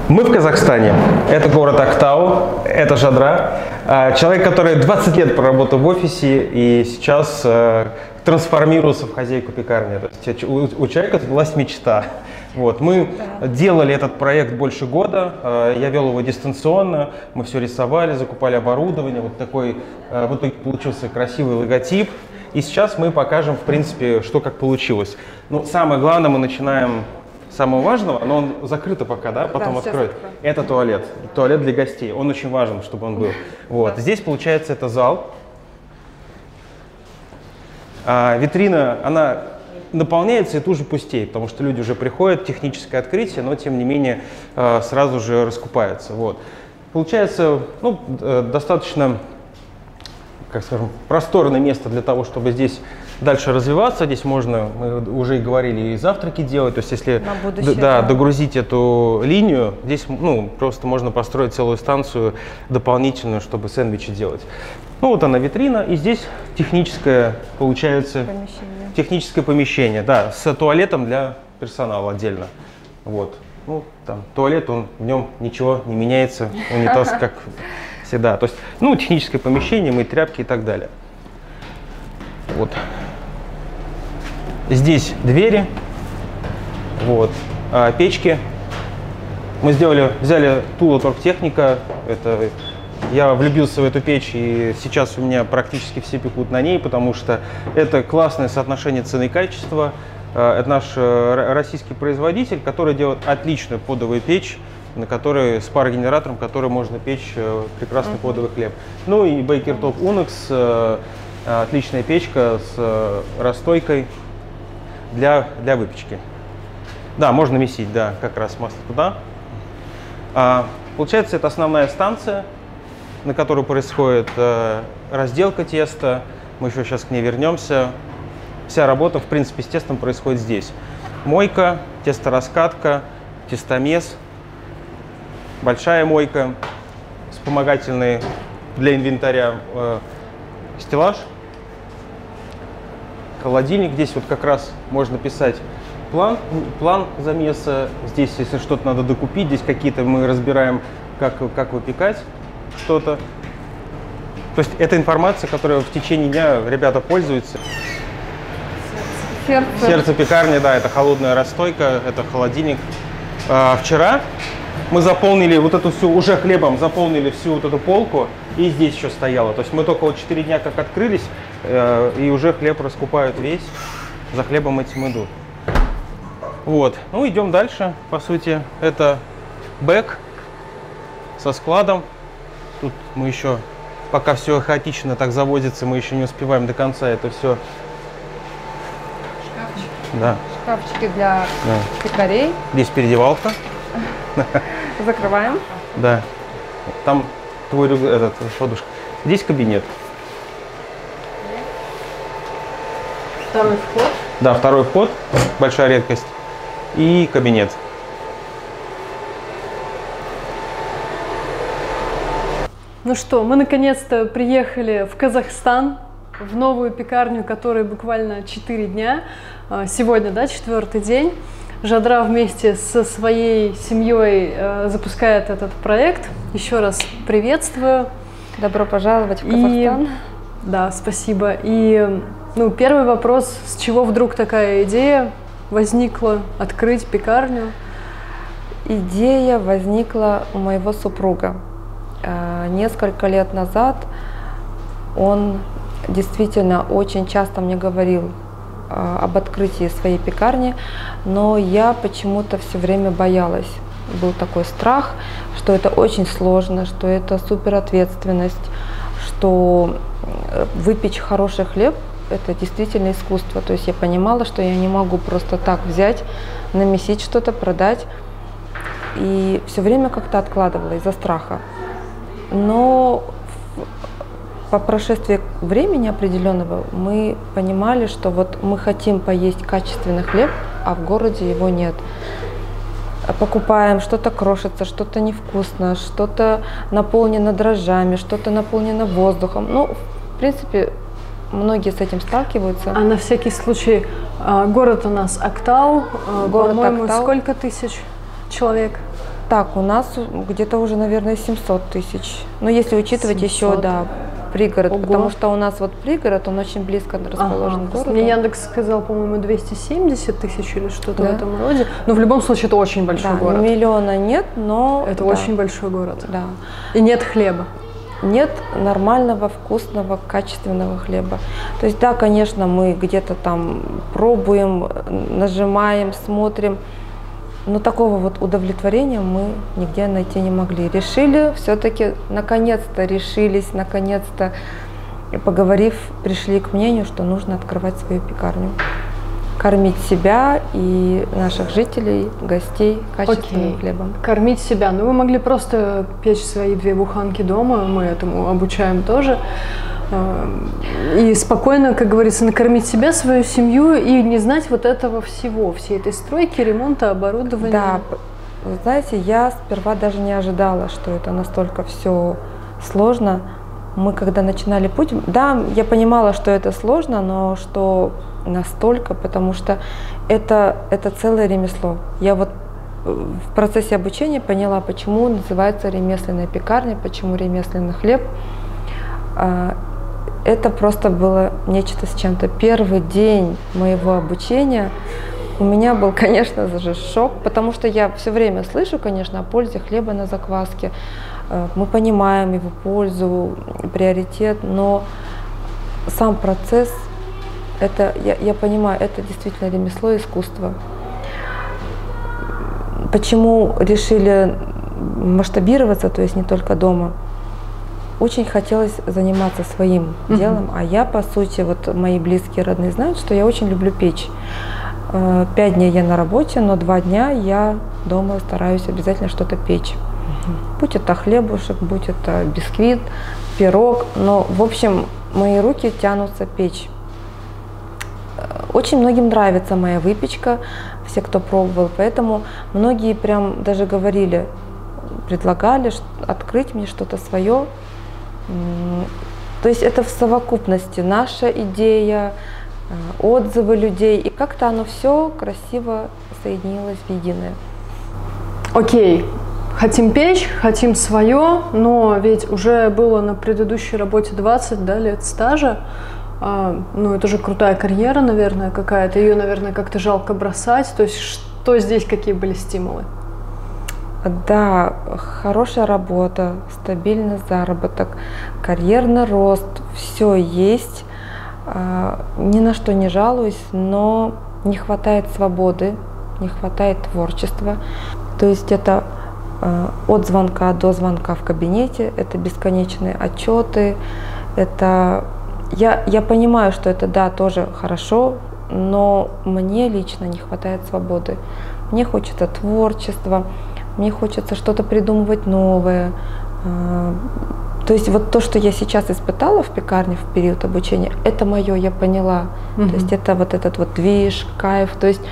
Мы в Казахстане. Это город Актау, это Жадра. Человек, который 20 лет проработал в офисе и сейчас трансформировался в хозяйку пекарни. То есть у человека сбылась мечта. Вот. Мы делали этот проект больше года, я вел его дистанционно, мы все рисовали, закупали оборудование, вот такой в итоге получился красивый логотип. И сейчас мы покажем, в принципе, что как получилось. Ну, самое главное, мы начинаем с самого важного, но он закрыто пока, да, потом откроет. Это туалет, туалет для гостей, он очень важен, чтобы он был. Вот. Здесь, получается, это зал. Витрина, она наполняется и тут же пустеет, потому что люди уже приходят, техническое открытие, но тем не менее сразу же раскупается. Вот. Получается, ну, достаточно, как скажем, просторное место для того, чтобы здесь дальше развиваться. Здесь можно, мы уже и говорили, и завтраки делать. То есть если догрузить эту линию, здесь просто можно построить целую станцию дополнительную, чтобы сэндвичи делать. Ну вот она витрина, и здесь техническое, получается, техническое помещение, да, с туалетом для персонала отдельно. Вот. Ну, там туалет, в нем ничего не меняется, унитаз как всегда. То есть, ну, техническое помещение, мыть тряпки и так далее. Вот. Здесь двери, вот, печки. Мы взяли Тула Торгтехника, это... Я влюбился в эту печь, и сейчас у меня практически все пекут на ней, потому что это классное соотношение цены и качества. Это наш российский производитель, который делает отличную подовую печь, с парогенератором, который можно печь прекрасный подовый хлеб. Ну и Baker Top Unex, отличная печка с расстойкой для выпечки. Да, можно месить, да, как раз масло туда. Получается, это основная станция, на которую происходит разделка теста. Мы еще сейчас к ней вернемся. Вся работа, в принципе, с тестом происходит здесь. Мойка, тестораскатка, тестомес, большая мойка, вспомогательный для инвентаря стеллаж, холодильник. Здесь вот как раз можно писать план замеса. Здесь, если что-то надо докупить, здесь какие-то мы разбираем, как выпекать что-то. То есть это информация, которой в течение дня ребята пользуются. Сердце пекарни, да, это холодная расстойка, это холодильник. Вчера мы заполнили вот эту всю, уже хлебом заполнили всю вот эту полку, и здесь еще стояло. То есть мы только вот 4 дня как открылись, и уже хлеб раскупают весь, за хлебом этим идут. Вот, ну идем дальше, по сути, это бэк со складом. Тут мы еще, пока все хаотично так заводится, мы еще не успеваем до конца это все. Шкафчики. Да. Шкафчики для пекарей. Здесь переодевалка. Закрываем. Да. Там твой подушка. Здесь кабинет. Второй вход. Да, второй вход. Большая редкость. И кабинет. Ну что, мы наконец-то приехали в Казахстан, в новую пекарню, которой буквально 4 дня. Сегодня, да, 4-й день. Жадра вместе со своей семьей запускает этот проект. Еще раз приветствую. Добро пожаловать в Казахстан. Да, спасибо. И первый вопрос, с чего вдруг такая идея возникла открыть пекарню? Идея возникла у моего супруга. Несколько лет назад он действительно очень часто мне говорил об открытии своей пекарни, но я почему-то все время боялась. Был такой страх, что это очень сложно, что это супер ответственность, что выпечь хороший хлеб – это действительно искусство. То есть я понимала, что я не могу просто так взять, намесить что-то, продать. И все время как-то откладывала из-за страха. Но по прошествии времени определенного мы понимали, что вот мы хотим поесть качественный хлеб, а в городе его нет. Покупаем, что-то крошится, что-то невкусно, что-то наполнено дрожжами, что-то наполнено воздухом. Ну, в принципе, многие с этим сталкиваются. А на всякий случай, город у нас Актау, по-моему, сколько тысяч человек? Так, у нас где-то уже, наверное, 700 тысяч. Но если учитывать 700. Еще, да, пригород, Ого. Потому что у нас вот пригород, он очень близко расположен к городу. Мне Яндекс сказал, по-моему, 270 тысяч или что-то в этом роде. Но в любом случае это очень большой город. Миллиона нет, но... Это очень большой город. Да. И нет хлеба. Нет нормального, вкусного, качественного хлеба. То есть, да, конечно, мы где-то там пробуем, нажимаем, смотрим, но такого вот удовлетворения мы нигде найти не могли. Решили, все-таки, наконец-то решились, наконец-то, поговорив, пришли к мнению, что нужно открывать свою пекарню. Кормить себя и наших жителей, гостей качественным хлебом. Кормить себя. Ну, вы могли просто печь свои 2 буханки дома, мы этому обучаем тоже. И спокойно, как говорится, накормить себя, свою семью и не знать вот этого всего, всей этой стройки, ремонта, оборудования. Да, вы знаете, я сперва даже не ожидала, что это настолько все сложно. Мы когда начинали путь, да, я понимала, что это сложно, но что настолько, потому что это целое ремесло. Я вот в процессе обучения поняла, почему называется ремесленная пекарня, почему ремесленный хлеб. Это просто было нечто с чем-то. Первый день моего обучения у меня был, конечно же, шок, потому что я все время слышу, конечно, о пользе хлеба на закваске. Мы понимаем его пользу, приоритет, но сам процесс, это, я понимаю, это действительно ремесло и искусство. Почему решили масштабироваться, то есть не только дома? Очень хотелось заниматься своим делом, а я, по сути, вот мои близкие, родные знают, что я очень люблю печь. 5 дней я на работе, но 2 дня я дома стараюсь обязательно что-то печь. Будь это хлебушек, будь это бисквит, пирог, но, в общем, мои руки тянутся печь. Очень многим нравится моя выпечка, все, кто пробовал, поэтому многие прям даже говорили, предлагали открыть мне что-то свое. То есть это в совокупности наша идея, отзывы людей, и как-то оно все красиво соединилось в единое. Окей, хотим печь, хотим свое, но ведь уже было на предыдущей работе 20 лет стажа. Ну, это же крутая карьера, наверное, какая-то. Ее, наверное, как-то жалко бросать. То есть что здесь, какие были стимулы? Да, хорошая работа, стабильный заработок, карьерный рост, все есть. Ни на что не жалуюсь, но не хватает свободы, не хватает творчества. То есть это от звонка до звонка в кабинете, это бесконечные отчеты, это... Я понимаю, что это, да, тоже хорошо, но мне лично не хватает свободы. Мне хочется творчества, мне хочется что-то придумывать новое. То есть вот то, что я сейчас испытала в пекарне в период обучения, это мое, я поняла. То есть это вот этот вот движ, кайф. То есть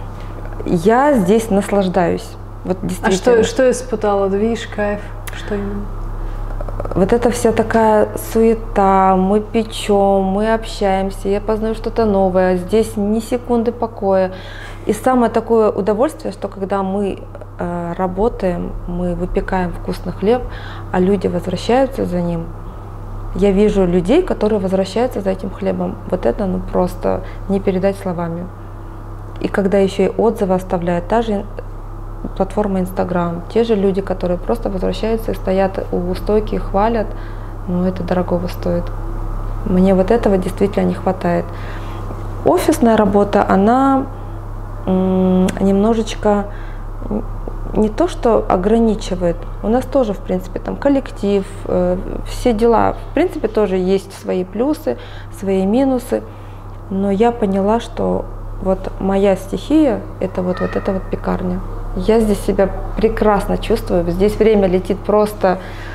я здесь наслаждаюсь. Вот действительно. А что испытала? Движ, кайф? Что именно? Вот это вся такая суета, мы печем, мы общаемся, я познаю что-то новое, здесь ни секунды покоя. И самое такое удовольствие, что когда мы работаем, мы выпекаем вкусный хлеб, а люди возвращаются за ним. Я вижу людей, которые возвращаются за этим хлебом. Вот это ну просто не передать словами. И когда еще и отзывы оставляют, та же платформа Instagram, те же люди, которые просто возвращаются и стоят у стойки и хвалят, ну это дорогого стоит. Мне вот этого действительно не хватает. Офисная работа, она немножечко не то, что ограничивает. У нас тоже, в принципе, там коллектив, все дела, в принципе, тоже есть свои плюсы, свои минусы. Но я поняла, что вот моя стихия – это вот эта вот пекарня. Я здесь себя прекрасно чувствую. Здесь время летит просто,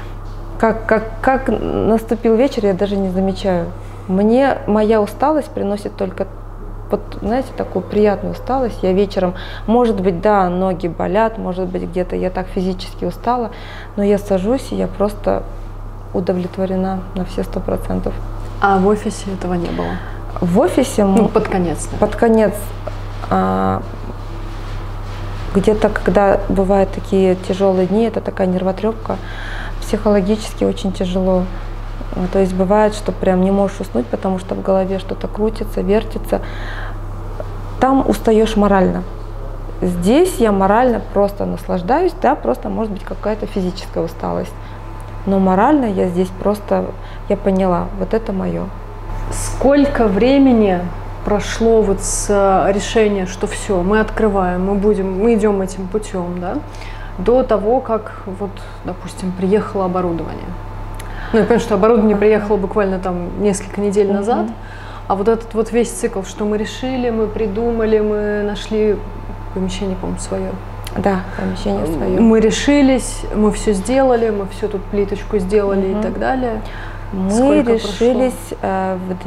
как наступил вечер, я даже не замечаю. Мне моя усталость приносит только, вот, знаете, такую приятную усталость. Я вечером, может быть, да, ноги болят, может быть, где-то я так физически устала, но я сажусь, и я просто удовлетворена на все 100%. А в офисе этого не было? В офисе... Ну, под конец. Под конец. где-то, когда бывают такие тяжелые дни, это такая нервотрепка, психологически очень тяжело. То есть бывает, что прям не можешь уснуть, потому что в голове что-то крутится, вертится. Там устаешь морально. Здесь я морально просто наслаждаюсь, да, просто может быть какая-то физическая усталость. Но морально я здесь просто, я поняла, вот это мое. Сколько времени прошло вот с решения, что все, мы открываем, мы идем этим путем, да, до того, как вот, допустим, приехало оборудование? Ну, я понимаю, что оборудование приехало буквально там несколько недель назад, а вот этот вот весь цикл, что мы решили, мы придумали, мы нашли помещение, по-моему, свое. Да, помещение свое. Мы решились, мы все сделали, мы все тут плиточку сделали и так далее. Мы решились в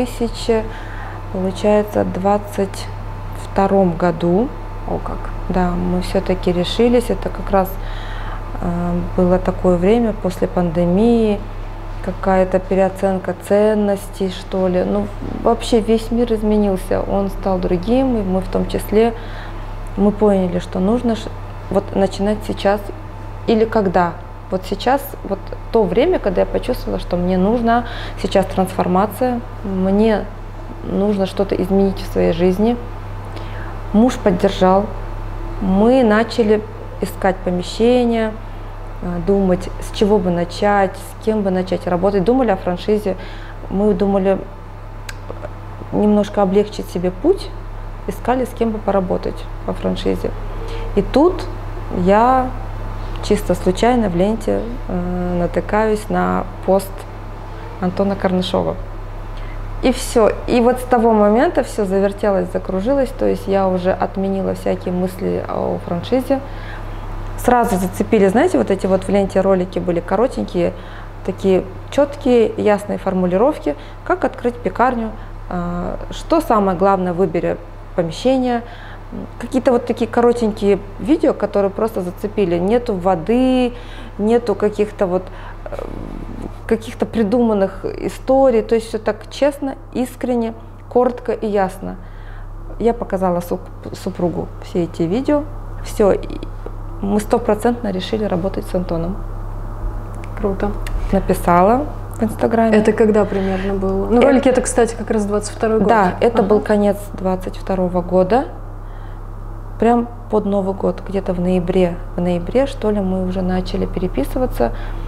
2022 году. О, как. Да, мы все-таки решились. Это как раз было такое время после пандемии, какая-то переоценка ценностей, что ли. Ну, вообще весь мир изменился, он стал другим, и мы в том числе. Мы поняли, что нужно вот начинать сейчас или когда. Вот сейчас, вот то время, когда я почувствовала, что мне нужна сейчас трансформация, мне нужно что-то изменить в своей жизни. Муж поддержал. Мы начали искать помещение, думать, с чего бы начать, с кем бы начать работать. Думали о франшизе. Мы думали немножко облегчить себе путь, искали, с кем бы поработать по франшизе. И тут я чисто случайно в ленте натыкаюсь на пост Антона Карнышова. И все. И вот с того момента все завертелось, закружилось. То есть я уже отменила всякие мысли о франшизе. Сразу зацепили, знаете, вот эти вот в ленте ролики были коротенькие, такие четкие, ясные формулировки, как открыть пекарню, что самое главное в выборе помещения. Какие-то вот такие коротенькие видео, которые просто зацепили. Нету воды, нету каких-то вот каких-то придуманных историй. То есть все так честно, искренне, коротко и ясно. Я показала супругу все эти видео. Все, мы 100% решили работать с Антоном. Круто. Написала в Инстаграме. Это когда примерно было? Ну, ролики это, кстати, как раз 22 год. Да, это был конец 22 года. Прям под Новый год, где-то в ноябре, что ли, мы уже начали переписываться,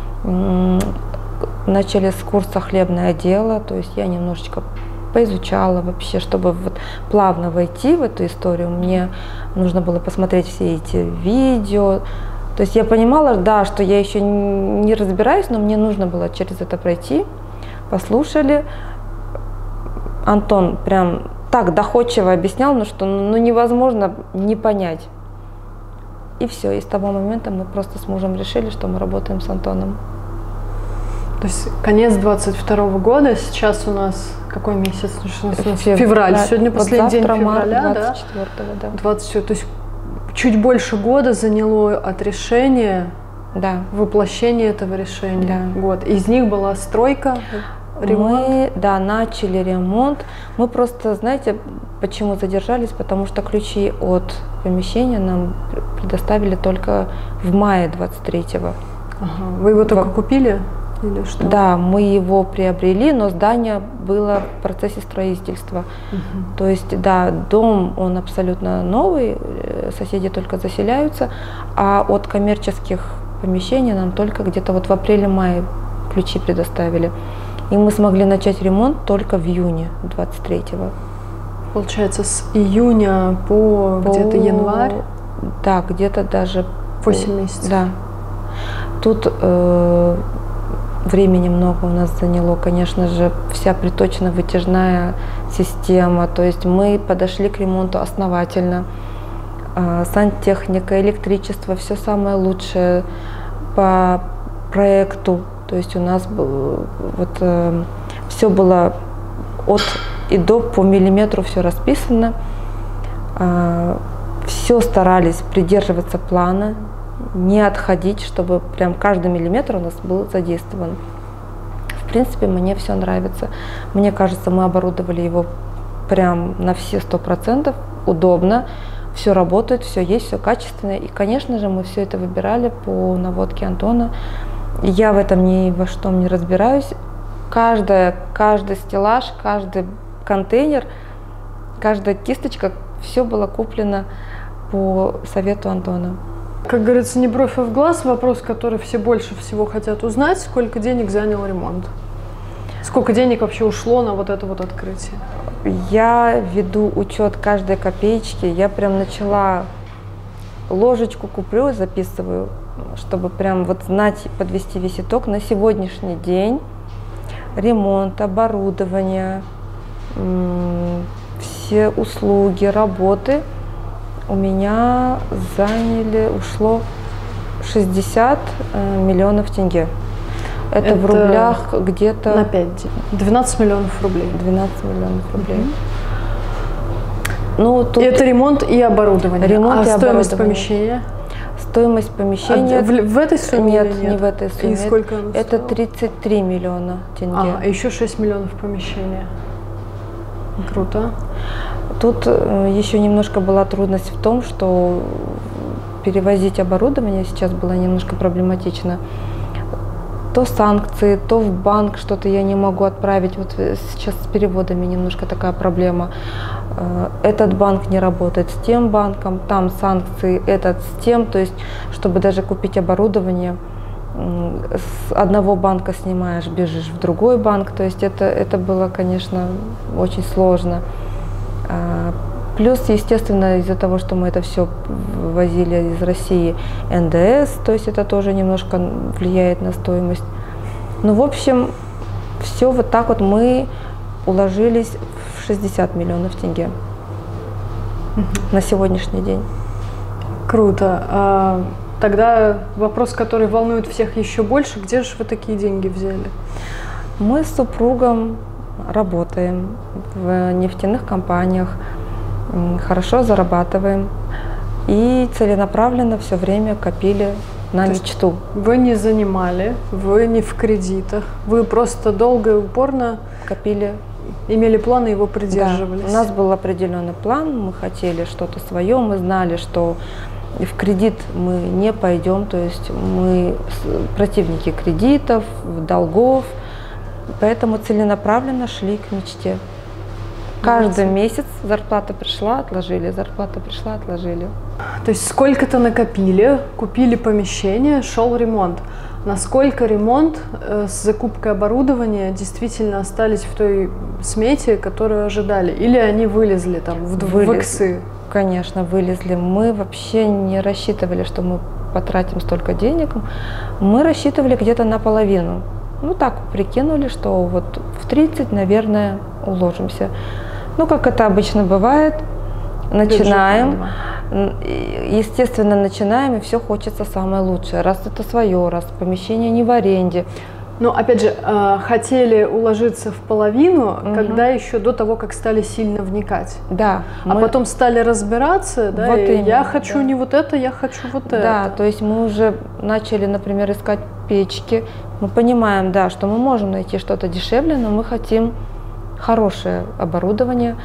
начали с курса «Хлебное дело», то есть я немножечко поизучала вообще, чтобы вот плавно войти в эту историю, мне нужно было посмотреть все эти видео, то есть я понимала, да, что я еще не разбираюсь, но мне нужно было через это пройти, послушали, Антон прям так доходчиво объяснял, что невозможно не понять. И все, и с того момента мы просто с мужем решили, что мы работаем с Антоном. То есть конец 22 года, сейчас у нас какой месяц? Февраль. Да, сегодня последний день февраля, 24-го, да. 20, то есть чуть больше года заняло от решения, да, воплощения этого решения. Да. Год. Из них была стройка. Ремонт? Мы, да, начали ремонт. Мы просто, знаете, почему задержались? Потому что ключи от помещения нам предоставили только в мае 23-го. Ага. Вы его только купили или что? Да, мы его приобрели, но здание было в процессе строительства. То есть, да, дом, он абсолютно новый, соседи только заселяются, а от коммерческих помещений нам только где-то вот в апреле-мае ключи предоставили. И мы смогли начать ремонт только в июне 23-го. Получается, с июня по где-то январь? Да, где-то даже 8 месяцев. Да. Тут времени много у нас заняло, конечно же, вся приточно-вытяжная система. То есть мы подошли к ремонту основательно. Сантехника, электричество, все самое лучшее по проекту. То есть у нас все было от и до, по миллиметру все расписано. Все старались придерживаться плана, не отходить, чтобы прям каждый миллиметр у нас был задействован. В принципе, мне все нравится. Мне кажется, мы оборудовали его прям на все 100%, удобно. все работает, все есть, все качественно. И, конечно же, мы все это выбирали по наводке Антона. Я в этом ни во что не разбираюсь. Каждый стеллаж, каждый контейнер, каждая кисточка, все было куплено по совету Антона. Как говорится, не бровь, а в глаз. Вопрос, который все больше всего хотят узнать: сколько денег занял ремонт? Сколько денег вообще ушло на вот это вот открытие? Я веду учет каждой копеечки. Я прям начала, ложечку куплю, записываю, чтобы прям вот знать, подвести весь итог. На сегодняшний день ремонт, оборудование, все услуги, работы у меня ушло 60 миллионов тенге. Это в рублях где-то... На 5. 12 миллионов рублей. 12 миллионов рублей. Ну, тут это ремонт и оборудование. Ремонт и стоимость помещения? Стоимость помещения... в этой сумме? Нет, не в этой сумме. И сколько она это стоила? 33 миллиона тенге. А еще 6 миллионов помещения. Круто. Тут еще немножко была трудность в том, что перевозить оборудование сейчас было немножко проблематично. То санкции, то в банк что-то я не могу отправить. Вот сейчас с переводами немножко такая проблема. Этот банк не работает с тем банком, там санкции, этот с тем. То есть, чтобы даже купить оборудование, с одного банка снимаешь, бежишь в другой банк. То есть это было, конечно, очень сложно. Плюс, естественно, из-за того, что мы это все возили из России, НДС, то есть это тоже немножко влияет на стоимость. Ну, в общем, все вот так вот мы уложились в 60 миллионов тенге на сегодняшний день. Круто. Тогда вопрос, который волнует всех еще больше: где же вы такие деньги взяли? Мы с супругом работаем в нефтяных компаниях, хорошо зарабатываем и целенаправленно все время копили на мечту. Вы не занимали, вы не в кредитах, вы просто долго и упорно копили, имели план и его придерживались. Да, у нас был определенный план, мы хотели что-то свое, мы знали, что в кредит мы не пойдем, то есть мы противники кредитов, долгов, поэтому целенаправленно шли к мечте. Каждый месяц зарплата пришла, отложили, зарплата пришла, отложили. То есть сколько-то накопили, купили помещение, шел ремонт. Насколько ремонт с закупкой оборудования действительно остались в той смете, которую ожидали? Или они вылезли там в иксы? Конечно, вылезли. Мы вообще не рассчитывали, что мы потратим столько денег. Мы рассчитывали где-то наполовину. Ну так, прикинули, что вот в 30, наверное, уложимся. Ну, как это обычно бывает, начинаем, естественно, начинаем, и все хочется самое лучшее. Раз это свое, раз помещение не в аренде. Но, опять же, хотели уложиться в половину, когда еще до того, как стали сильно вникать. Да. А потом стали разбираться, да, вот и именно, я хочу не вот это, я хочу вот это. Да, то есть мы уже начали, например, искать печки. Мы понимаем, да, что мы можем найти что-то дешевле, но мы хотим хорошее оборудование.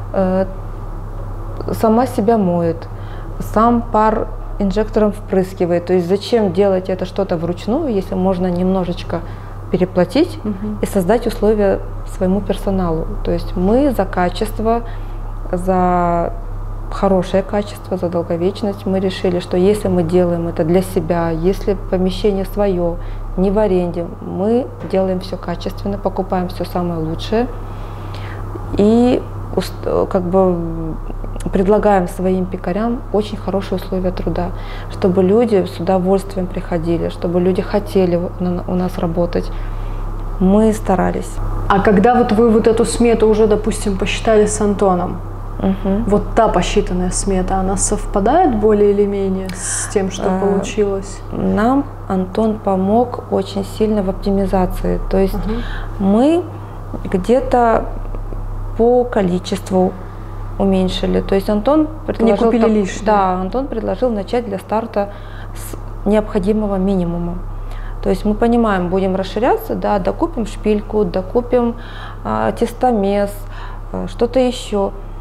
Сама себя моет, сам пар инжектором впрыскивает. То есть зачем делать это что-то вручную, если можно немножечко переплатить и создать условия своему персоналу. То есть мы за качество, за хорошее качество, за долговечность. Мы решили, что если мы делаем это для себя, если помещение свое, не в аренде, мы делаем все качественно, покупаем все самое лучшее и как бы предлагаем своим пекарям очень хорошие условия труда, чтобы люди с удовольствием приходили, чтобы люди хотели у нас работать. Мы старались. А когда вот вы вот эту смету уже, допустим, посчитали с Антоном, вот та посчитанная смета, она совпадает более или менее с тем, что получилось? Нам Антон помог очень сильно в оптимизации. То есть мы где-то по количеству уменьшили. То есть Антон предложил, не купили лишнее. Да, Антон предложил начать для старта с необходимого минимума. То есть мы понимаем, будем расширяться, да, докупим шпильку, докупим тестомес, что-то еще.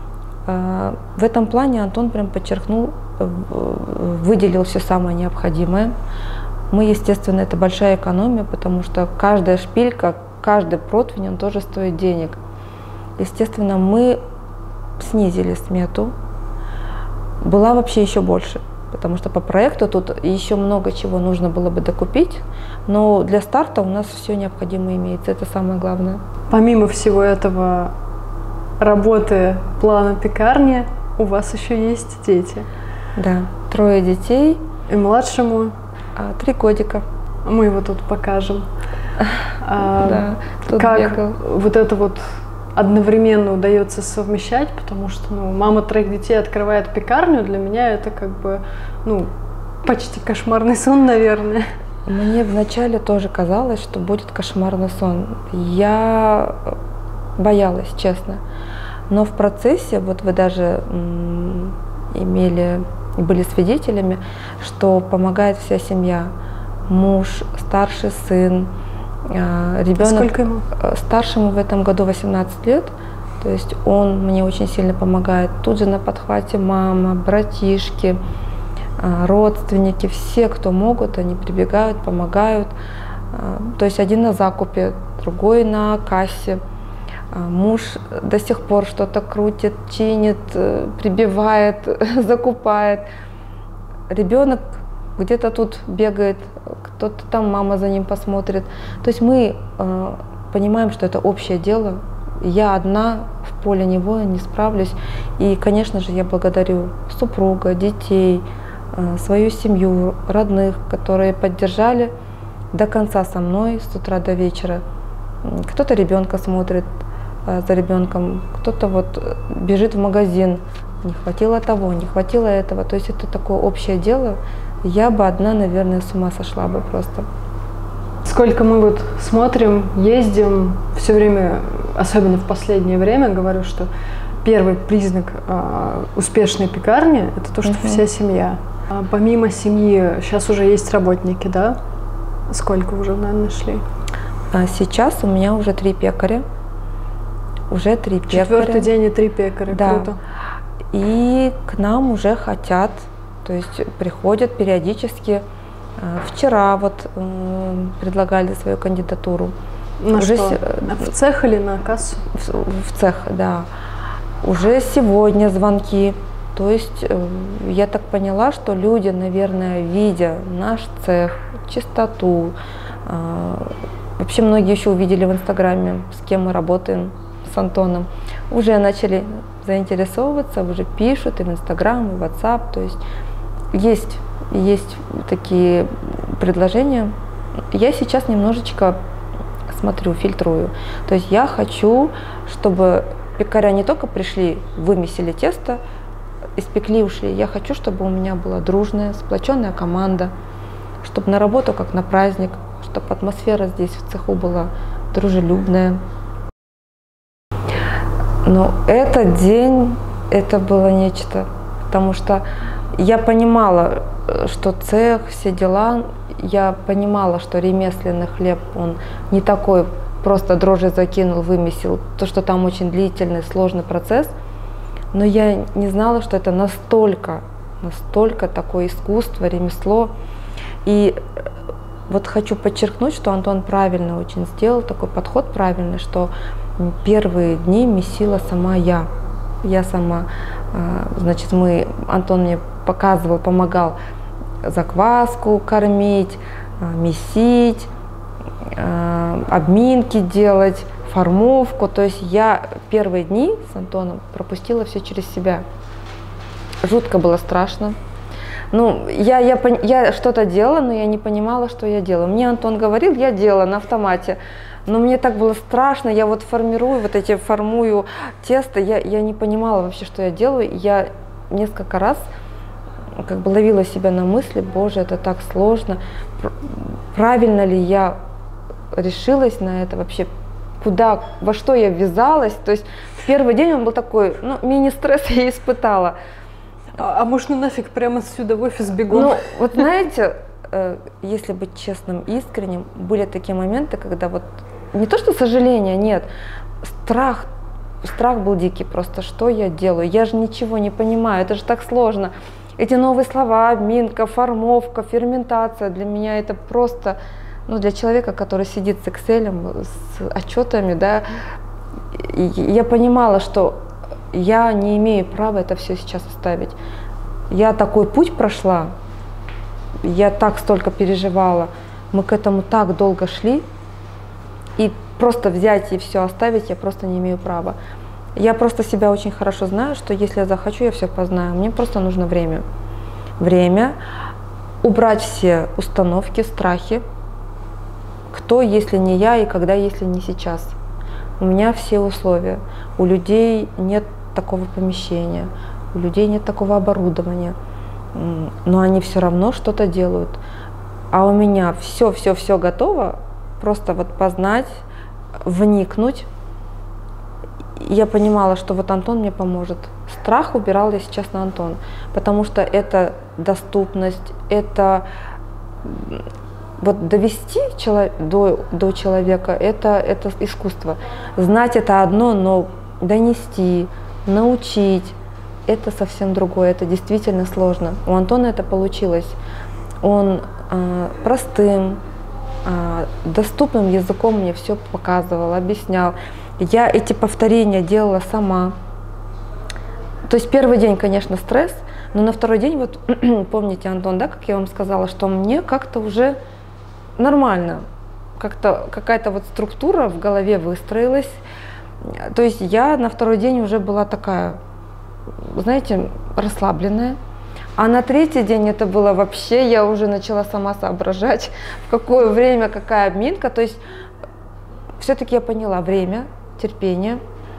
В этом плане Антон прям подчеркнул, выделил все самое необходимое. Мы, естественно, это большая экономия, потому что каждая шпилька, каждый противень, он тоже стоит денег. Естественно, мы снизили смету. Была вообще еще больше, потому что по проекту тут еще много чего нужно было бы докупить, но для старта у нас все необходимое имеется, это самое главное. Помимо всего этого, работы плана пекарни, у вас еще есть дети. Да, 3 детей. И младшему 3 годика. мы его тут покажем. Да, тут как бегал. вот это вот одновременно удается совмещать, потому что мама 3 детей открывает пекарню, для меня это как бы почти кошмарный сон, наверное. Мне вначале тоже казалось, что будет кошмарный сон. Я боялась, честно. Но в процессе, вот вы даже были свидетелями, что помогает вся семья. Муж, старший сын, ребенок. Сколько ему? Старшему в этом году 18 лет. То есть он мне очень сильно помогает. Тут же на подхвате мама, братишки, родственники, все, кто могут, они прибегают, помогают. То есть один на закупе, другой на кассе. Муж до сих пор что-то крутит, чинит, прибивает, закупает. Ребенок где-то тут бегает, кто-то там, мама за ним посмотрит. То есть мы понимаем, что это общее дело. Я одна в поле него не справлюсь. И, конечно же, я благодарю супруга, детей, свою семью, родных, которые поддержали до конца со мной с утра до вечера. Кто-то ребенка смотрит за ребенком, кто-то вот бежит в магазин, не хватило того, не хватило этого. То есть это такое общее дело. Я бы одна, наверное, с ума сошла бы просто. Сколько мы вот смотрим, ездим, все время, особенно в последнее время, говорю, что первый признак успешной пекарни – это то, что вся семья. А помимо семьи сейчас уже есть работники, да? Сколько уже, наверное, нашли? Сейчас у меня уже 3 пекаря. Уже 3 пекаря. 4-й день и 3 пекаря, да. Круто. И к нам уже хотят, то есть приходят периодически. Вчера вот предлагали свою кандидатуру. На уже что? В цех или на кассу? В цех, да. Уже сегодня звонки. То есть я так поняла, что люди, наверное, видя наш цех, чистоту, вообще многие еще увидели в Инстаграме, с кем мы работаем, с Антоном, уже начали заинтересовываться, уже пишут и в Инстаграм, и в WhatsApp. То есть есть такие предложения. Я сейчас немножечко смотрю, фильтрую. То есть я хочу, чтобы пекаря не только пришли, вымесили тесто, испекли, ушли. Я хочу, чтобы у меня была дружная, сплоченная команда, чтобы на работу как на праздник, чтобы атмосфера здесь в цеху была дружелюбная. Но этот день, это было нечто, потому что я понимала, что цех, все дела, я понимала, что ремесленный хлеб, он не такой, просто дрожжи закинул, вымесил, то, что там очень длительный, сложный процесс, но я не знала, что это настолько такое искусство, ремесло. И вот хочу подчеркнуть, что Антон правильно очень сделал, такой подход правильный, что первые дни месила сама я. Я сама, значит, Антон мне показывал, помогал закваску кормить, месить, обминки делать, формовку. То есть я первые дни с Антоном пропустила все через себя. Жутко было страшно. Я что-то делала, но я не понимала, что я делаю. Мне Антон говорил, я делала на автомате. Но мне так было страшно, я вот формую тесто, я не понимала вообще, что я делаю. Я несколько раз как бы ловила себя на мысли, боже, это так сложно. Правильно ли я решилась на это вообще? Во что я ввязалась? То есть в первый день он был такой, мини-стресс я испытала. А может, нафиг прямо отсюда в офис бегом? Вот знаете, если быть честным, искренним, были такие моменты, когда вот не то что сожаление, нет, страх страх был дикий просто, что я делаю, я же ничего не понимаю, это же так сложно. Эти новые слова, обминка, формовка, ферментация, для меня это просто, ну, для человека, который сидит с Excel, с отчетами, да, я понимала, что я не имею права это все сейчас оставить. Я такой путь прошла, я так столько переживала, мы к этому так долго шли, и просто взять и все оставить я просто не имею права. Я просто себя очень хорошо знаю, что если я захочу, я все познаю. Мне просто нужно время. Время убрать все установки, страхи. Кто, если не я, и когда, если не сейчас. У меня все условия. У людей нет такого помещения, у людей нет такого оборудования, но они все равно что-то делают. А у меня все готово, просто вот познать, вникнуть. Я понимала, что вот Антон мне поможет. Страх убирал я сейчас на Антон, потому что это доступность, это вот довести до человека, это искусство. Знать это одно, но донести, научить, это совсем другое, это действительно сложно. У Антона это получилось. Он простым, доступным языком мне все показывал, объяснял. Я эти повторения делала сама. То есть первый день, конечно, стресс, но на второй день, вот помните, Антон, да, как я вам сказала, что мне как-то уже нормально, как-то какая-то вот структура в голове выстроилась. То есть я на второй день уже была такая, знаете, расслабленная. А на третий день это было вообще, я уже начала сама соображать, в какое время, какая обминка. То есть все-таки я поняла время, терпение,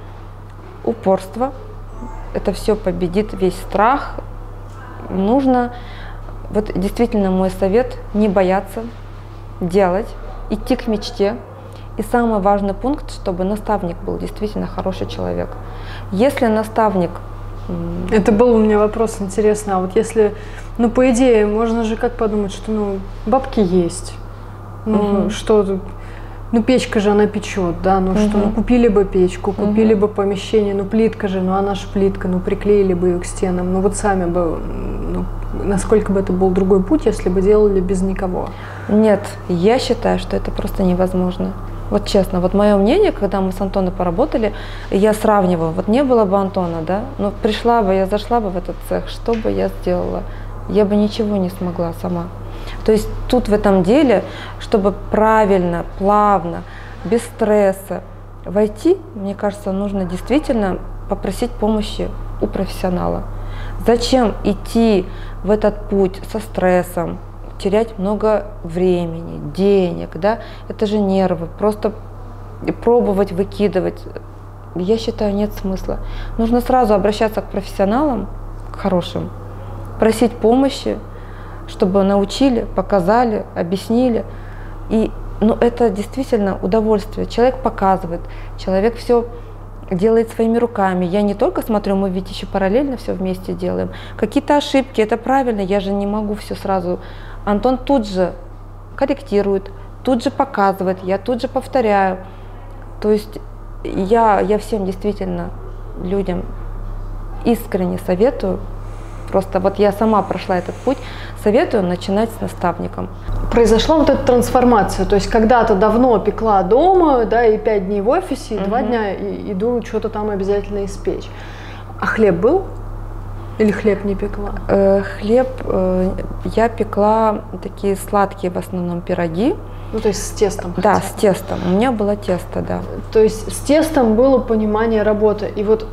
упорство. Это все победит весь страх. Нужно, вот действительно мой совет, не бояться, делать, идти к мечте. И самый важный пункт, чтобы наставник был действительно хороший человек. Если наставник... Это был у меня вопрос интересный. А вот если, ну, по идее, можно же как подумать, что, ну, бабки есть. Ну, что, ну, печка же она печет, да, ну что, ну, купили бы печку, купили бы помещение, ну, плитка же, ну, она же плитка, ну, приклеили бы ее к стенам, ну, вот сами бы, ну, насколько бы это был другой путь, если бы делали без никого? Нет, я считаю, что это просто невозможно. Вот честно, вот мое мнение, когда мы с Антоном поработали, я сравниваю, вот не было бы Антона, да, ну пришла бы, я зашла бы в этот цех, что бы я сделала? Я бы ничего не смогла сама. То есть тут в этом деле, чтобы правильно, плавно, без стресса войти, мне кажется, нужно действительно попросить помощи у профессионала. Зачем идти в этот путь со стрессом? Терять много времени, денег, да, это же нервы, просто пробовать, выкидывать, я считаю, нет смысла. Нужно сразу обращаться к профессионалам, к хорошим, просить помощи, чтобы научили, показали, объяснили. И, ну, это действительно удовольствие. Человек показывает, человек все делает своими руками. Я не только смотрю, мы ведь еще параллельно все вместе делаем. Какие-то ошибки, это правильно, я же не могу все сразу. Антон тут же корректирует, тут же показывает, я тут же повторяю. То есть я всем действительно людям искренне советую, просто вот я сама прошла этот путь, советую начинать с наставником. Произошла вот эта трансформация, то есть когда-то давно пекла дома, да, и 5 дней в офисе, и 2 дня иду что-то там обязательно испечь. А хлеб был? Или хлеб не пекла? Хлеб я пекла такие сладкие в основном пироги. Ну, то есть с тестом? Да, с тестом. У меня было тесто, да. То есть с тестом было понимание работы. И вот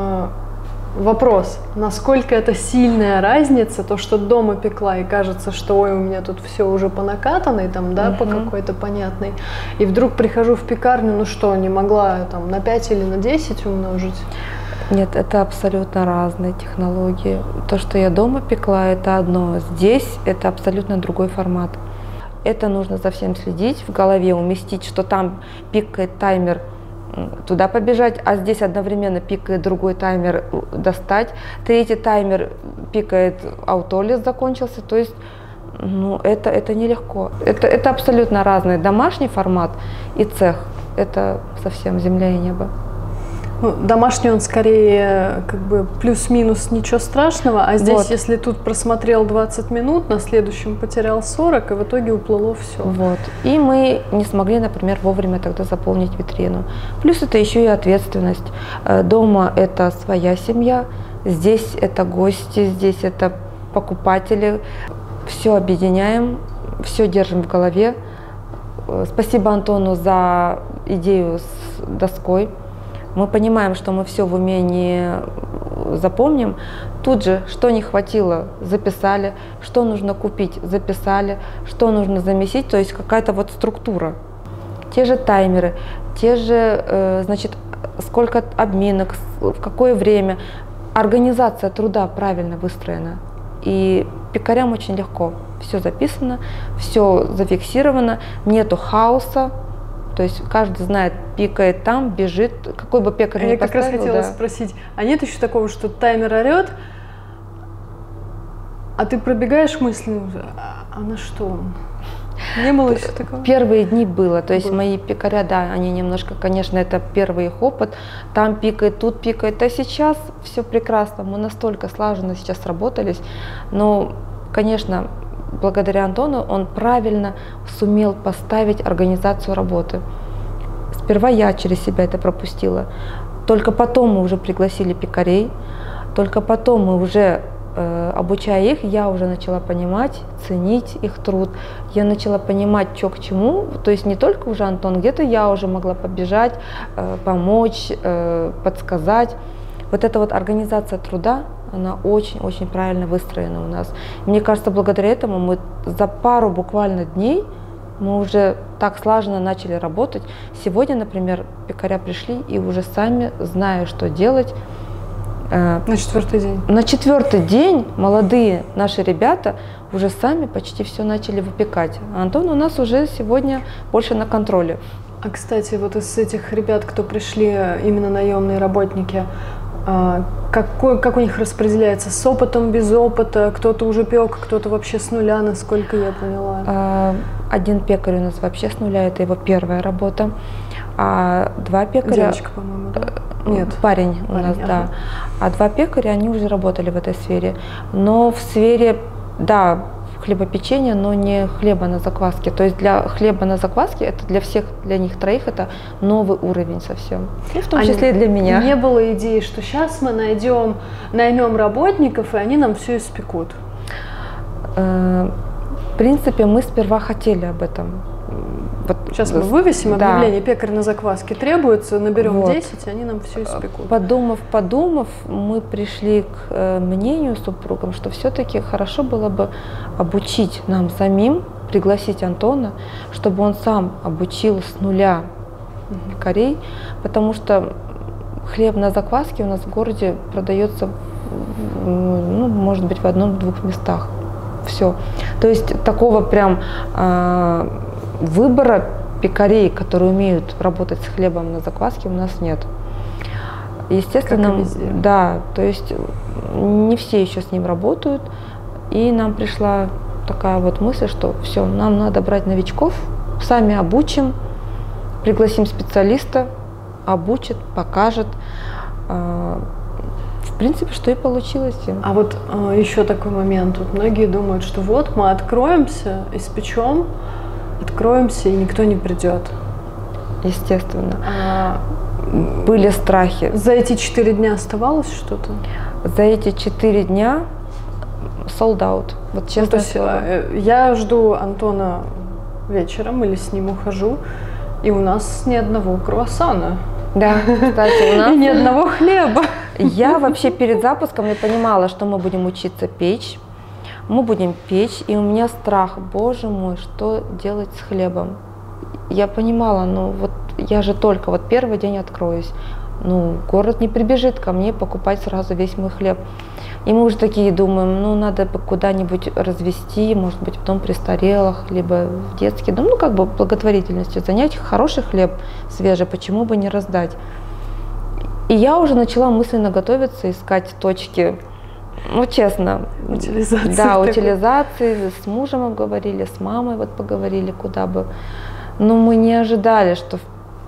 вопрос, насколько это сильная разница, то, что дома пекла, и кажется, что ой, у меня тут все уже по накатанной, там, да, по какой-то понятной. И вдруг прихожу в пекарню, ну что, не могла там на 5 или на 10 умножить? Нет, это абсолютно разные технологии. То, что я дома пекла, это одно. Здесь это абсолютно другой формат. Это нужно за всем следить, в голове уместить, что там пикает таймер, туда побежать, а здесь одновременно пикает другой таймер, достать. Третий таймер пикает, аутолист закончился. То есть, ну, это нелегко. Это абсолютно разный домашний формат и цех. Это совсем земля и небо. Ну, домашний он скорее как бы плюс-минус ничего страшного, а здесь, Вот. если тут просмотрел 20 минут, на следующем потерял 40, и в итоге уплыло все. Вот. И мы не смогли, например, вовремя тогда заполнить витрину. Плюс это еще и ответственность. Дома это своя семья, здесь это гости, здесь это покупатели. Все объединяем, все держим в голове. Спасибо Антону за идею с доской. Мы понимаем, что мы все в уме не запомним. Тут же, что не хватило, записали, что нужно купить, записали, что нужно замесить, то есть какая-то вот структура. Те же таймеры, те же, значит, сколько обминок, в какое время. Организация труда правильно выстроена. И пекарям очень легко. Все записано, все зафиксировано, нету хаоса. То есть каждый знает, пикает там, бежит, какой бы пекарь ни поставил. Я как раз хотела спросить, а нет еще такого, что таймер орет, а ты пробегаешь мысленно, а на что он? Не было еще такого? Первые дни было, то есть мои пекаря, да, они немножко, конечно, это первый их опыт, там пикает, тут пикает, а сейчас все прекрасно, мы настолько слаженно сейчас сработались, но, конечно, благодаря Антону он правильно сумел поставить организацию работы. Сперва я через себя это пропустила, только потом мы уже пригласили пекарей, только потом мы уже, обучая их, я уже начала понимать, ценить их труд, я начала понимать, что к чему, то есть не только уже Антон, где-то я уже могла побежать, помочь, подсказать. Вот эта вот организация труда, она очень-очень правильно выстроена у нас. Мне кажется, благодаря этому мы за пару буквально дней мы уже так слаженно начали работать. Сегодня, например, пекаря пришли и уже сами, зная, что делать. На 4-й день? На 4-й день молодые наши ребята уже сами почти все начали выпекать. А Антон у нас уже сегодня больше на контроле. А, кстати, вот из этих ребят, кто пришли, именно наемные работники, как у них распределяется? С опытом, без опыта? Кто-то уже пек, кто-то вообще с нуля, насколько я поняла? Один пекарь у нас вообще с нуля, это его первая работа. А 2 пекаря... Девочка, по-моему, да? Нет. Парень у нас, ага. да. А 2 пекаря, они уже работали в этой сфере. Но в сфере, да, хлебопечения, но не хлеба на закваске. То есть для хлеба на закваске, это для всех, для них троих, это новый уровень совсем. Ну, в том числе и для меня. Не было идеи, что сейчас мы наймем работников, и они нам все испекут? В принципе, мы сперва хотели об этом. Вот, сейчас мы вывесим объявление, пекарь на закваске требуется, наберем 10, они нам все испекут. Подумав, мы пришли к мнению с супругом, что все-таки хорошо было бы обучить нам самим, пригласить Антона, чтобы он сам обучил с нуля пекарей, потому что хлеб на закваске у нас в городе продается, ну, может быть, в 1-2 местах. Все. То есть такого прям выбора пекарей, которые умеют работать с хлебом на закваске, у нас нет. Естественно, да, то есть не все еще с ним работают, и нам пришла такая вот мысль, что все, нам надо брать новичков, сами обучим, пригласим специалиста, обучит, покажет. В принципе, что и получилось. А вот еще такой момент. Вот многие думают, что вот мы откроемся, испечем, откроемся, и никто не придет. Естественно. Были страхи. За эти 4 дня оставалось что-то? За эти 4 дня sold out. Вот честно. Я жду Антона вечером или с ним ухожу, и у нас ни одного круассана. Да, кстати, у нас... И ни одного хлеба. Я вообще перед запуском я понимала, что мы будем учиться печь. Мы будем печь, и у меня страх, боже мой, что делать с хлебом. Я понимала, ну вот я же только вот первый день откроюсь. Ну, город не прибежит ко мне покупать сразу весь мой хлеб. И мы уже такие думаем, ну, надо бы куда-нибудь развести, может быть, в дом престарелых, либо в детский дом, ну, как бы благотворительностью занять. Хороший хлеб свежий, почему бы не раздать? И я уже начала мысленно готовиться, искать точки, ну, честно. Утилизации. Да, утилизации, с мужем обговорили, с мамой вот поговорили, куда бы. Но мы не ожидали, что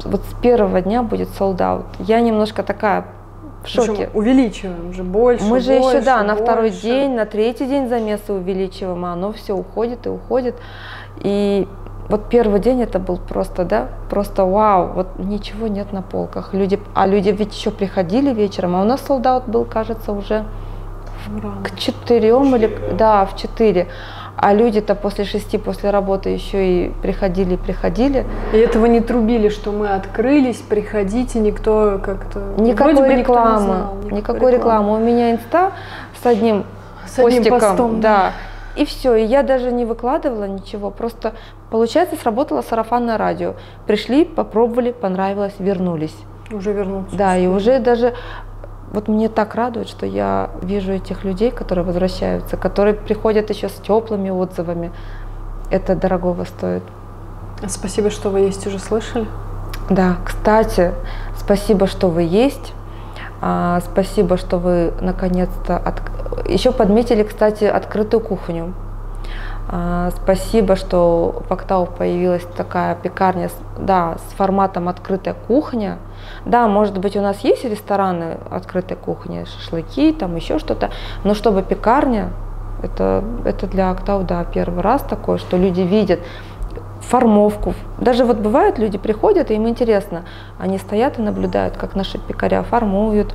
вот с первого дня будет sold out. Я немножко такая в шоке. Причем увеличиваем же больше. Мы же больше, еще, да, на второй больше. день, на третий день замесы увеличиваем, а оно все уходит и уходит. И вот первый день это был просто, да, просто вау, вот ничего нет на полках. Люди ведь еще приходили вечером, а у нас sold out был, кажется, уже к 4 или, да, в 4. А люди-то после 6, после работы еще и приходили. И этого не трубили, что мы открылись, приходите, никто как-то... Никакой рекламы, никакой рекламы. У меня инста с одним постиком, постом, да. И все, и я даже не выкладывала ничего, просто, получается, сработало сарафанное радио. Пришли, попробовали, понравилось, вернулись. Уже вернуться. Да, и уже даже... Вот мне так радует, что я вижу этих людей, которые возвращаются, которые приходят еще с теплыми отзывами. Это дорогого стоит. Спасибо, что вы есть, уже слышали? Да, кстати, спасибо, что вы есть. Спасибо, что вы наконец-то... Еще подметили, кстати, открытую кухню. Спасибо, что в Актау появилась такая пекарня, да, с форматом открытая кухня. Да, может быть, у нас есть рестораны открытой кухни, шашлыки, там еще что-то, но чтобы пекарня, это для Актау, да, первый раз такое, что люди видят формовку. Даже вот бывают, люди приходят, и им интересно, они стоят и наблюдают, как наши пекаря формуют,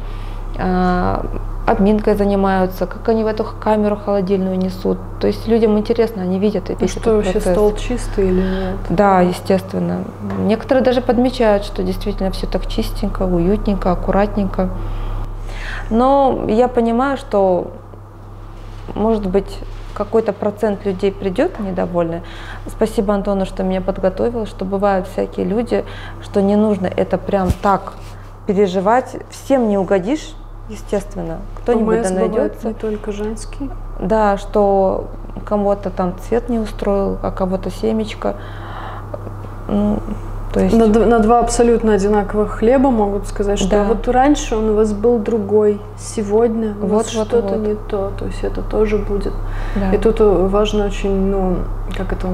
обминкой занимаются, как они в эту камеру холодильную несут. То есть людям интересно, они видят весь этот что вообще процесс. стол чистый или нет? Да, естественно. Некоторые даже подмечают, что действительно все так чистенько, уютненько, аккуратненько. Но я понимаю, что, может быть, какой-то процент людей придет недовольный. Спасибо Антону, что меня подготовил, что бывают всякие люди, что не нужно это прям так переживать. Всем не угодишь, естественно. Кто-нибудь да найдется. Не только женский. Да, что кому-то там цвет не устроил, а кого-то семечко. То есть... на 2 абсолютно одинаковых хлеба могут сказать, что да. Вот раньше он у вас был другой, сегодня у вас что-то не то, то есть это тоже будет. Да. И тут важно очень, как это,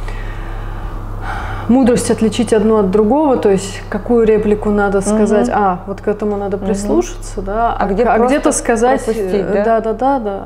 мудрость отличить одно от другого, то есть какую реплику надо сказать, вот к этому надо прислушаться, да, а где-то сказать, пропустить, да? Да.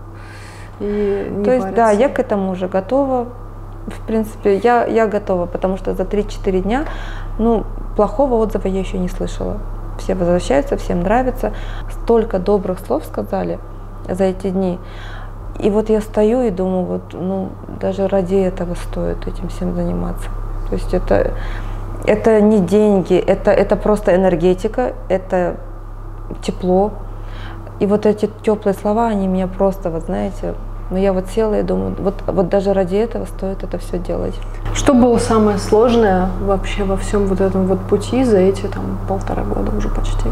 И не то есть, париться. да, я к этому уже готова. В принципе, я готова, потому что за 3-4 дня, плохого отзыва я еще не слышала. Все возвращаются, всем нравится. Столько добрых слов сказали за эти дни. И вот я стою и думаю, даже ради этого стоит этим всем заниматься. То есть это не деньги, это просто энергетика, это тепло. И вот эти теплые слова, они меня просто, вот знаете, я вот села и думаю, вот даже ради этого стоит это все делать. Что было самое сложное вообще во всем вот этом вот пути за эти 1,5 года уже почти?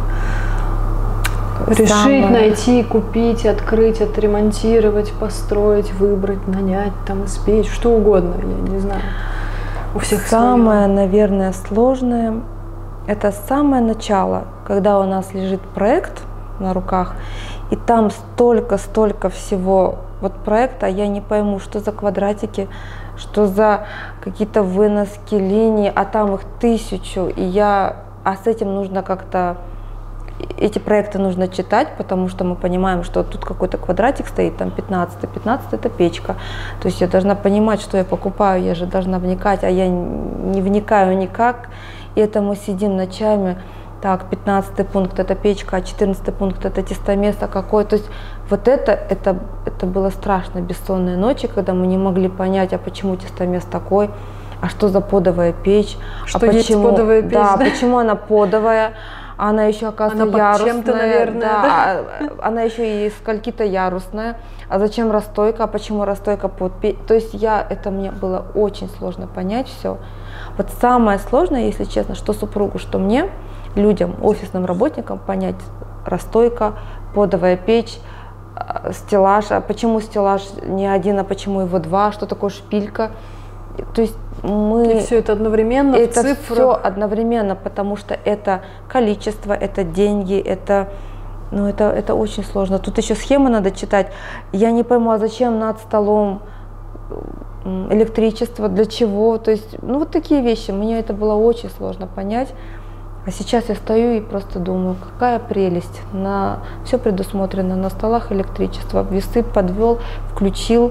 Решить, найти, купить, открыть, отремонтировать, построить, выбрать, нанять, испечь, что угодно, я не знаю. У всех самое, наверное, сложное – это самое начало, когда у нас лежит проект на руках, и там столько всего проекта, я не пойму, что за квадратики, что за какие-то выноски, линии, а там их 1000, а с этим нужно как-то, эти проекты нужно читать, потому что мы понимаем, что тут какой-то квадратик стоит, там 15 это печка. То есть я должна понимать, что я покупаю, я же должна вникать, а я не вникаю никак. И это мы сидим ночами, так, 15 пункт это печка, а 14 пункт это тестомес, а какой. То есть вот это было страшно, бессонные ночи, когда мы не могли понять, а почему тестомес такой, а что за подовая печь, что есть подовая печь, да, почему она подовая. Она еще, оказывается, ярусная. Чем-то, наверное, да. Она еще и скольки-то ярусная. А зачем расстойка? А почему расстойка под... То есть это мне было очень сложно понять все. Вот самое сложное, если честно, что супругу, что мне, людям, офисным работникам понять расстойка, подовая печь, стеллаж. А почему стеллаж не один, а почему его 2? Что такое шпилька? То есть и все это одновременно в цифрах? Это все одновременно, потому что это количество, это деньги, это очень сложно. Тут еще схемы надо читать. Я не пойму, а зачем над столом электричество, для чего. То есть, ну вот такие вещи. Мне это было очень сложно понять. А сейчас я стою и просто думаю, какая прелесть. Все предусмотрено, на столах электричество, весы подвел, включил.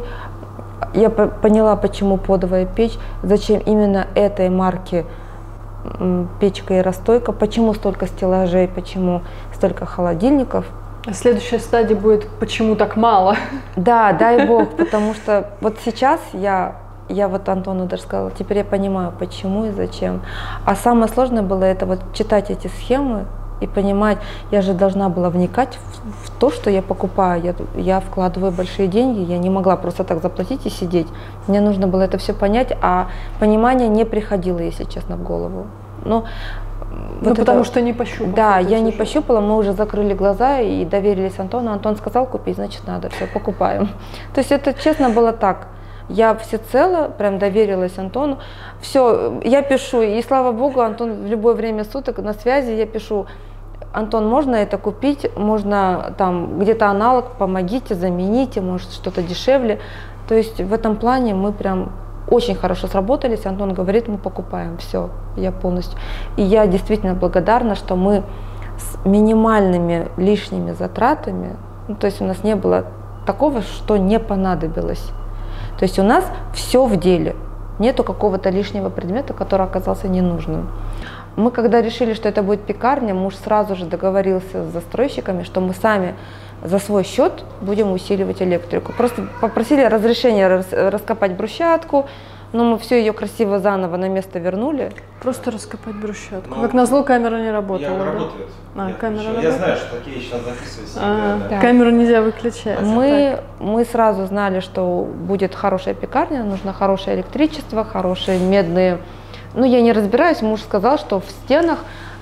Я поняла, почему подовая печь, зачем именно этой марки печка и расстойка, почему столько стеллажей, почему столько холодильников. А следующая стадия будет, почему так мало? Да, дай бог, потому что вот сейчас я вот Антону даже сказала, теперь я понимаю, почему и зачем. А самое сложное было это вот читать эти схемы и понимать, я же должна была вникать в то, что я покупаю. Я вкладываю большие деньги, я не могла просто так заплатить и сидеть. Мне нужно было это все понять, а понимание не приходило, если честно, в голову. Но вот потому что не пощупала. Да, я не пощупала, мы уже закрыли глаза и доверились Антону. Антон сказал купить, значит надо, все, покупаем. То есть это честно было так. Я всецело прям доверилась Антону. Все, я пишу, и слава богу, Антон в любое время суток на связи, я пишу: Антон, можно это купить, можно там где-то аналог, помогите, замените, может что-то дешевле. То есть в этом плане мы прям очень хорошо сработались. Антон говорит, мы покупаем, все, я полностью. И я действительно благодарна, что мы с минимальными лишними затратами, ну, то есть у нас не было такого, что не понадобилось. То есть у нас все в деле, нету какого-то лишнего предмета, который оказался ненужным. Мы когда решили, что это будет пекарня, муж сразу же договорился с застройщиками, что мы сами за свой счет будем усиливать электрику. Просто попросили разрешения раскопать брусчатку, но мы все ее красиво заново на место вернули. Просто раскопать брусчатку. Как назло, камера не работала. Я работает. Камера я знаю, что такие сейчас записываются. Да. Камеру нельзя выключать. Мы сразу знали, что будет хорошая пекарня, нужно хорошее электричество, хорошие медные. Ну, я не разбираюсь, муж сказал, что в стенах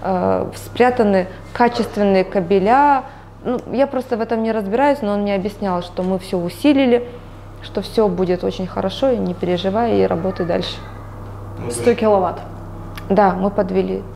спрятаны качественные кабеля. Ну, я просто в этом не разбираюсь, но он мне объяснял, что мы все усилили, что все будет очень хорошо, и не переживай, и работай дальше. 100 киловатт. Да, мы подвели.